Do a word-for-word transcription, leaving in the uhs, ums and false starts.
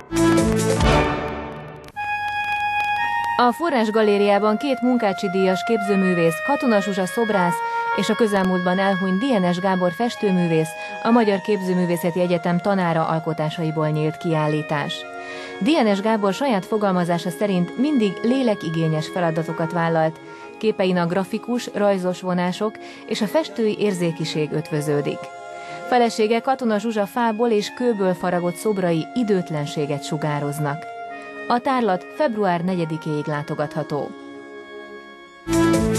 A Forrás Galériában két Munkácsi-díjas képzőművész, Katona Zsuzsa szobrász és a közelmúltban elhunyt Dienes Gábor festőművész, a Magyar Képzőművészeti Egyetem tanára alkotásaiból nyílt kiállítás. Dienes Gábor saját fogalmazása szerint mindig lélekigényes feladatokat vállalt, képein a grafikus, rajzos vonások és a festői érzékiség ötvöződik. Felesége Katona Zsuzsa fából és kőből faragott szobrai időtlenséget sugároznak. A tárlat február negyedikéig látogatható.